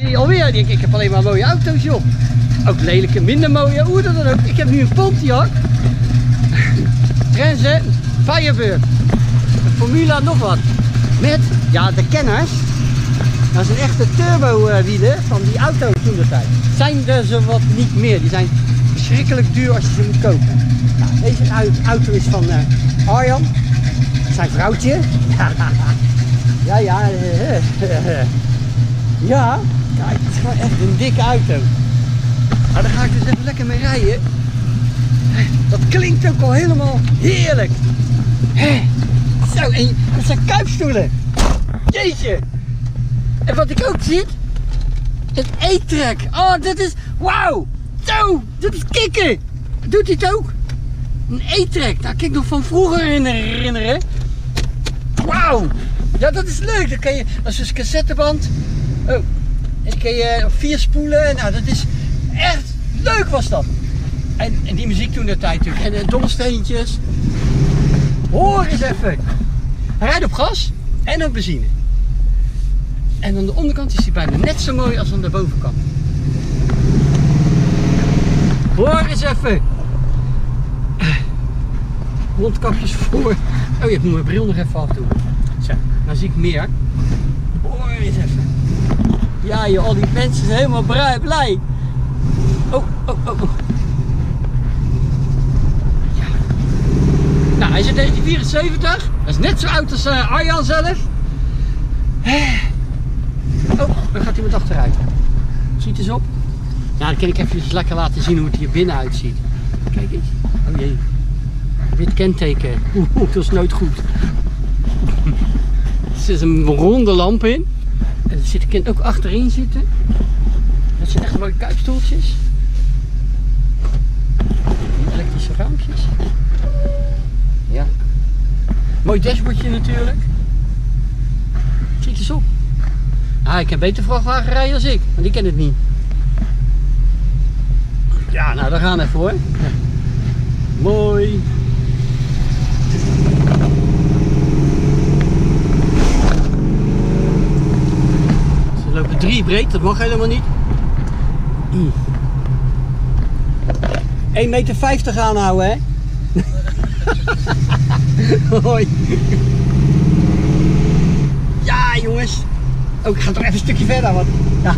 die alweer. Ik heb alleen maar mooie auto's, joh. Ook lelijke, minder mooie, hoe dan ook. Ik heb nu een Pontiac. Trenze, Firebird. Een Formula nog wat. Met, ja, de kenners. Dat is een echte turbo wielen van die auto toen de tijd. Zijn er zo wat niet meer. Die zijn verschrikkelijk duur als je ze moet kopen. Nou, deze auto is van Arjan. Zijn vrouwtje. Ja, ja. Ja, kijk, het is gewoon echt een dikke auto. Maar daar ga ik dus even lekker mee rijden. Dat klinkt ook al helemaal heerlijk. Zo, en dat zijn kuipstoelen. Jeetje. En wat ik ook zie, een E-track. Oh, dit is, wauw. Zo, dit is kicken. Doet hij het ook? Een E-track. Nou, kijk nog van vroeger herinneren. Wauw. Ja, dat is leuk. Dan kan je, dat is dus een cassetteband. Oh, en dan kan je 4 spoelen. Nou, dat is echt leuk was dat. En die muziek toen de tijd natuurlijk. En domsteentjes. Hoor eens even. Hij rijdt op gas en op benzine. En aan de onderkant is hij bijna net zo mooi als aan de bovenkant. Hoor eens even. Mondkapjes voor. Oh, ik moet mijn bril nog even afdoen. Zo, nou zie ik meer. Hoor eens even. Ja joh, al die mensen zijn helemaal blij. Oh. Ja. Nou, hij is in 1974. Dat is net zo oud als Arjan zelf. Oh, dan gaat iemand achteruit. Ziet eens op. Nou, dan kan ik even lekker laten zien hoe het hier binnen uitziet. Kijk eens. Oh jee. Wit kenteken. Dat is nooit goed. Er zit een ronde lamp in. En er zit een kind ook achterin zitten. Dat zijn echt mooie kuipstoeltjes. Elektrische raampjes. Ja. Mooi dashboardje natuurlijk. Ziet eens op. Ah, ik kan beter vrachtwagen rijden als ik, want die ken het niet. Ja, nou, daar gaan we even hoor. Ja. Mooi. Ze lopen 3 breed, dat mag helemaal niet. 1,50 meter aanhouden, hè? Hoi. Ja, jongens. Oh, ik ga toch even een stukje verder, want ja.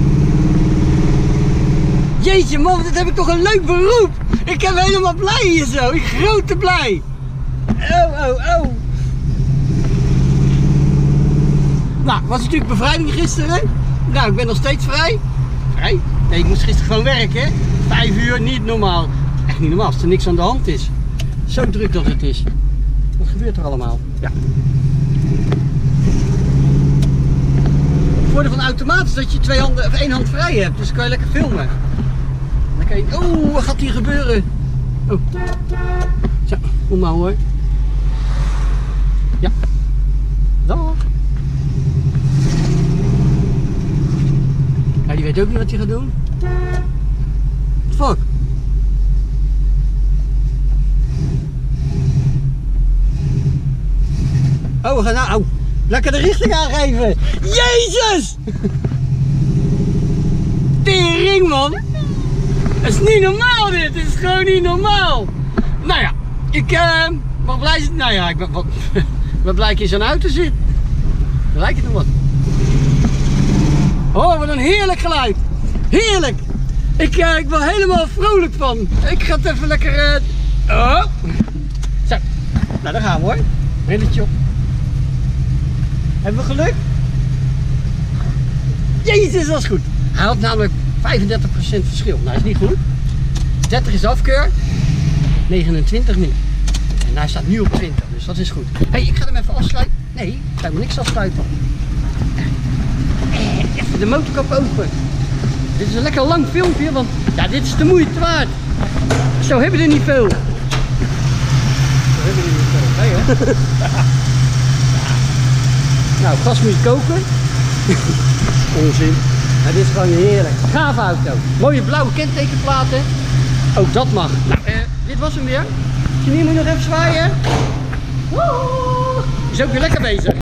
Jeetje man, dit heb ik toch een leuk beroep. Ik ben helemaal blij hier zo, ik grote blij. Oh. Nou, was natuurlijk bevrijding gisteren. Nou, ik ben nog steeds vrij. Vrij? Nee, ik moest gisteren gewoon werken. 5 uur, niet normaal. Echt niet normaal, als er niks aan de hand is. Zo druk dat het is. Wat gebeurt er allemaal? Ja. Het voordeel van automaat is dat je 2 handen of 1 hand vrij hebt, dus dan kan je lekker filmen. Dan kan je, oh, wat gaat hier gebeuren? Oh. Zo, kom maar hoor. Ja. Dag. Ja, die weet ook niet wat hij gaat doen. Fuck. Oh, we gaan nou lekker de richting aangeven. Jezus! Tering man! Het is niet normaal dit, het is gewoon niet normaal. Nou ja, ik mag blij zijn. Nou ja, ik ben blij dat je in zo'n auto zit. Dan lijkt het nog wat. Oh, wat een heerlijk geluid. Heerlijk. Ik word helemaal vrolijk van. Ik ga het even lekker... Oh. Zo, nou daar gaan we hoor. Brilletje op. Hebben we geluk? Jezus, dat is goed. Hij had namelijk 35% verschil. Nou, dat is niet goed. 30 is afkeur. 29 niet. En hij staat nu op 20, dus dat is goed. Hey, ik ga hem even afsluiten. Nee, ik ga hem niks afsluiten. Even de motorkap open. Dit is een lekker lang filmpje, want ja, dit is de moeite waard. Zo hebben we er niet veel. Zo hebben we er niet veel. Nee, hè? Nou, gas moet je koken. Onzin. Maar dit is gewoon heerlijk. Gave auto. Mooie blauwe kentekenplaten. Ook dat mag. Nou, dit was hem weer. Janine moet nog even zwaaien. Woehoe. Is ook weer lekker bezig.